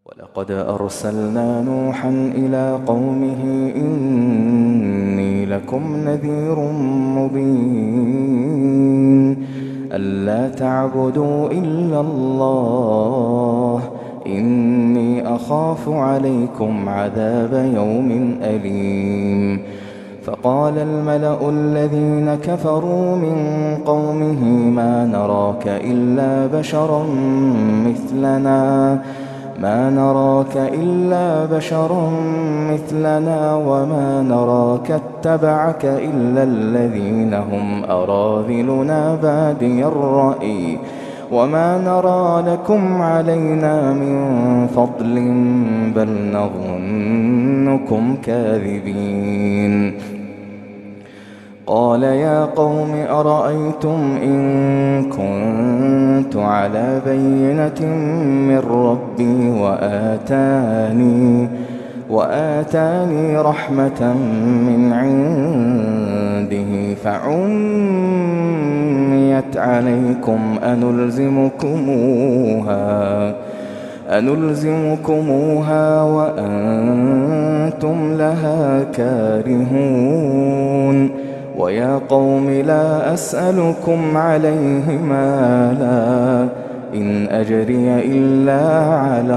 ولقد أرسلنا نوحا إلى قومه إني لكم نذير مبين ألا تعبدوا إلا الله إني أخاف عليكم عذاب يوم أليم. فقال الملأ الذين كفروا من قومه ما نراك إلا بشرا مثلنا وما نراك اتبعك إلا الذين هم أراذلنا بادي الرأي وما نرى لكم علينا من فضل بل نظنكم كاذبين. قال يا قوم أرأيتم إن كنت على بينة من ربي وآتاني رحمة من عنده فعميت عليكم أنلزمكموها وأنتم لها كارهون. ويا قوم لا أسألكم عليه مالا إن أجري إلا على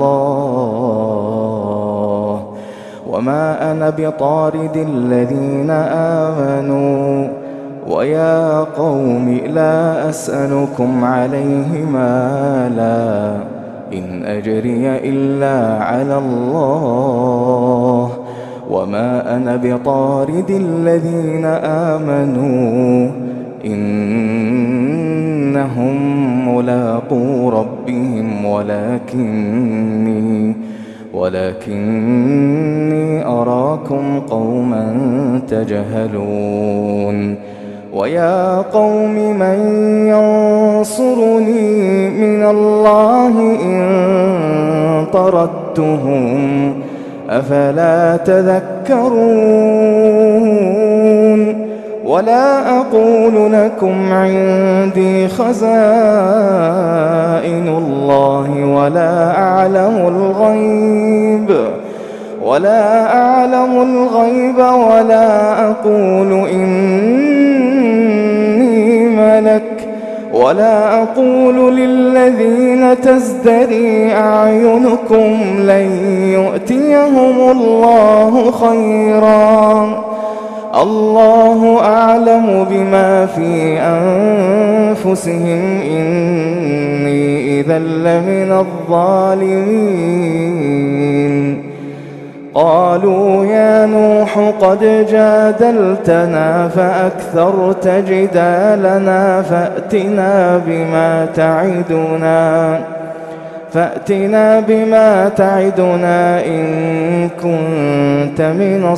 الله وما أنا بطارد الذين آمنوا. ويا قوم لا أسألكم عليه مالا إن أجري إلا على الله وما أنا بطارد الذين آمنوا إنهم ملاقو ربهم ولكني أراكم قوما تجهلون. ويا قوم من ينصرني من الله إن طردتهم أفلا تذكرون. ولا أقول لكم عندي خزائن الله ولا أعلم الغيب ولا أقول إني ملك ولا أقول للذين تزدري أعينكم لن يؤتيهم الله خيرا الله أعلم بما في أنفسهم إني إذا لمن الظالمين. قالوا يا نوح قد جادلتنا فأكثرت جدالنا فأتنا بما تعدنا إن كنت من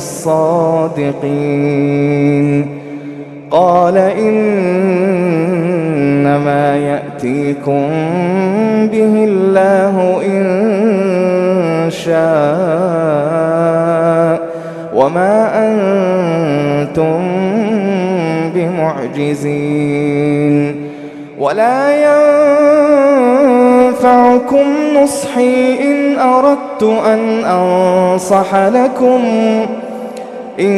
الصادقين. قال إنما يأتيكم به الله إن شاء وما أنتم بمعجزين. ولا ينفعكم نصحي إن أردت أن أنصح لكم إن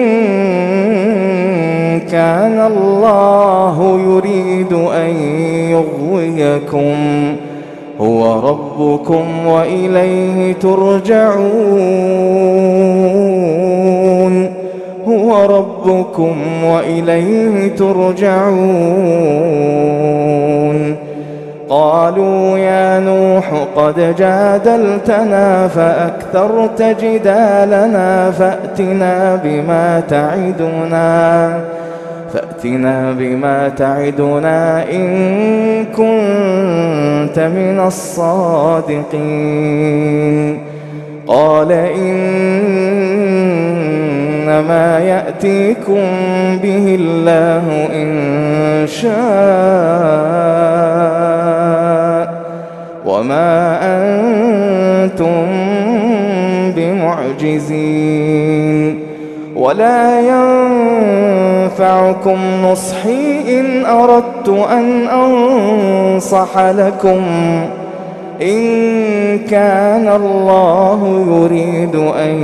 كان الله يريد أن يغويكم هو ربكم وإليه ترجعون. قالوا يا نوح قد جادلتنا فأكثرت جدالنا فأتنا بما تعدنا إن كنت من الصادقين. قال إنما يأتيكم به الله إن شاء وما أنتم بمعجزين. ولا ينفعكم نصحي إن أردت أن أنصح لكم إن كان الله يريد أن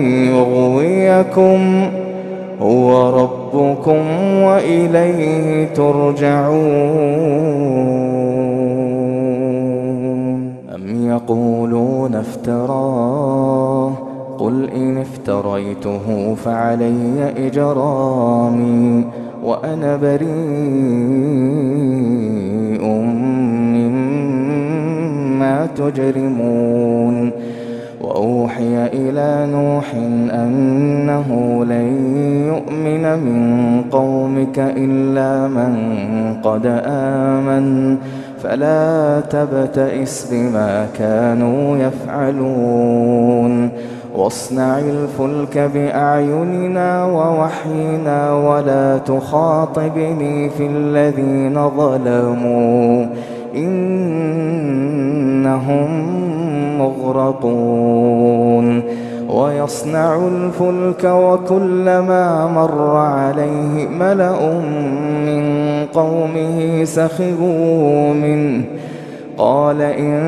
يغويكم هو ربكم وإليه ترجعون. أم يقولون افتراه قل إن افتريته فعلي إجرامي وأنا بريء مما تجرمون. وأوحي إلى نوح أنه لن يؤمن من قومك إلا من قد آمن فلا تبتئس بما كانوا يفعلون. واصنع الفلك بأعيننا ووحينا ولا تخاطبني في الذين ظلموا إنهم مغرقون. ويصنع الفلك وكلما مر عليه ملأ من قومه سخروا منه قال إن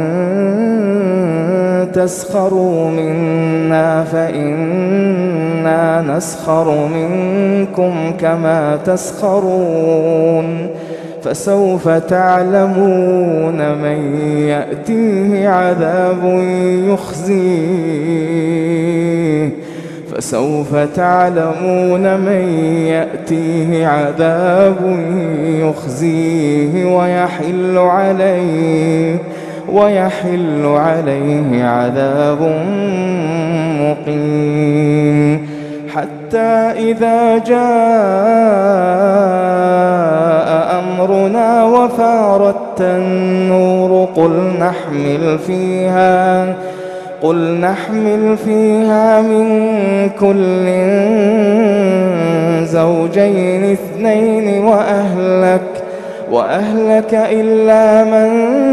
تسخروا منا فإنا نسخر منكم كما تسخرون. فسوف تعلمون من يأتيه عذاب يخزيه فسوف تعلمون من يأتيه عذاب يخزيه ويحل عليه عذاب مقيم. حتى إذا جاء أمرنا وفارت النور قل نحمل فيها من كل زوجين اثنين وأهلك إلا من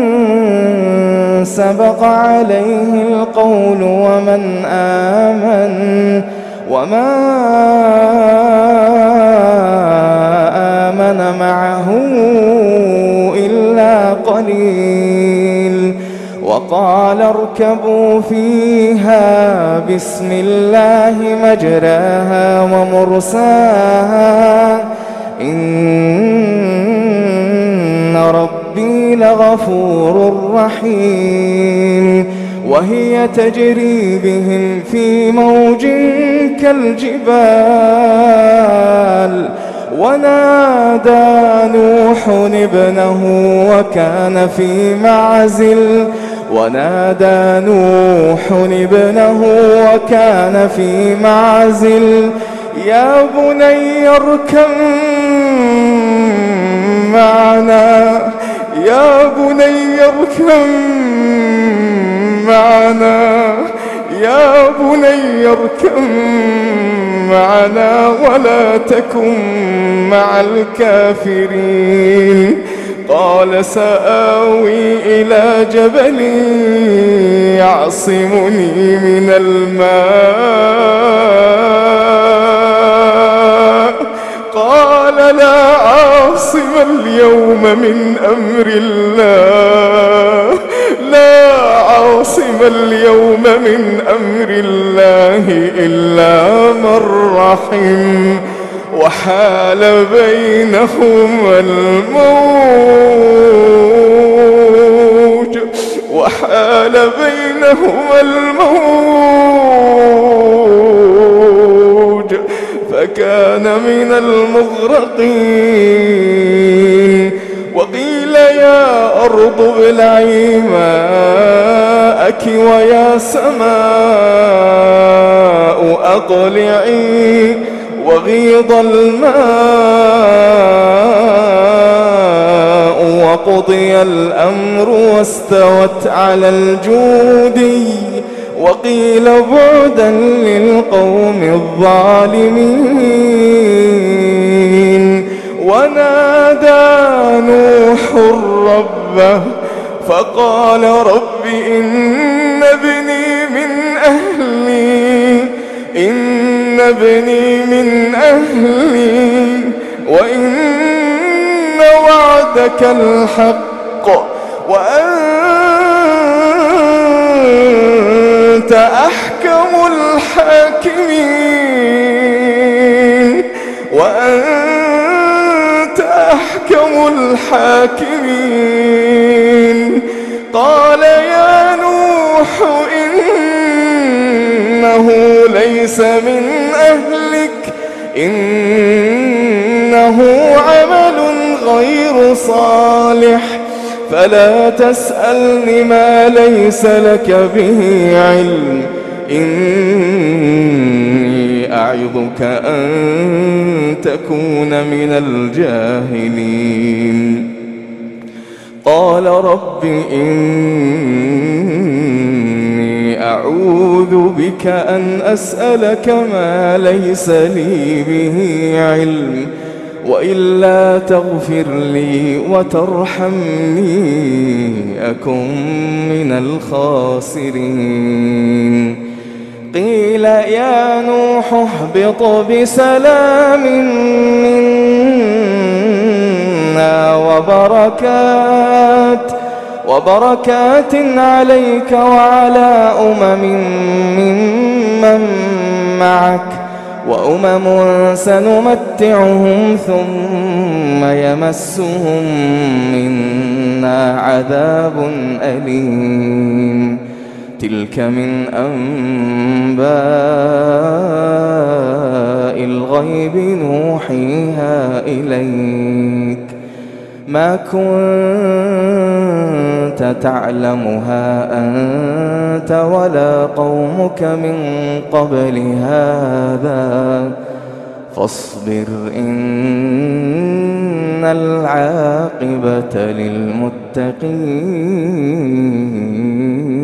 سبق عليه القول ومن آمن وما آمن معه إلا قليل. وقال اركبوا فيها بسم الله مجراها ومرساها إن ربي لغفور رحيم. وهي تجري بهم في موج كالجبال ونادى نوح ابنه وكان في معزل يا بني اركب معنا ولا تكن مع الكافرين. قال سآوي إلى جبل يعصمني من الماء قال لا عاصم اليوم من أمر الله إلا من رحم وحال بينهما الموج فكان من المغرقين. وقيل يا أرض ابلعي ماءك ويا سماء أقلعي وغيض الماء وقضي الأمر واستوت على الجودي وقيل بعدا للقوم الظالمين. ونادى نوح ربه فقال رب إن ابني من أهلي وإن وعدك الحق وأنت أحكم الحاكمين وأنت أحكم الحاكمين. قال يا نوح إنه ليس من أهلك إنه عمل غير صالح فلا تسألني ما ليس لك به علم إني أعظك أن تكون من الجاهلين. قال رب إني أعوذ بك أن أسألك ما ليس لي به علم وإلا تغفر لي وترحمني أكن من الخاسرين. قيل يا نوح اهبط بسلام منا وبركات عليك وعلى ممن معك وأمم سنمتعهم ثم يمسهم منا عذاب أليم. تلك من أنباء الغيب نوحيها إليك ما كنت تعلمها أنت ولا قومك من قبل هذا فاصبر إن العاقبة للمتقين.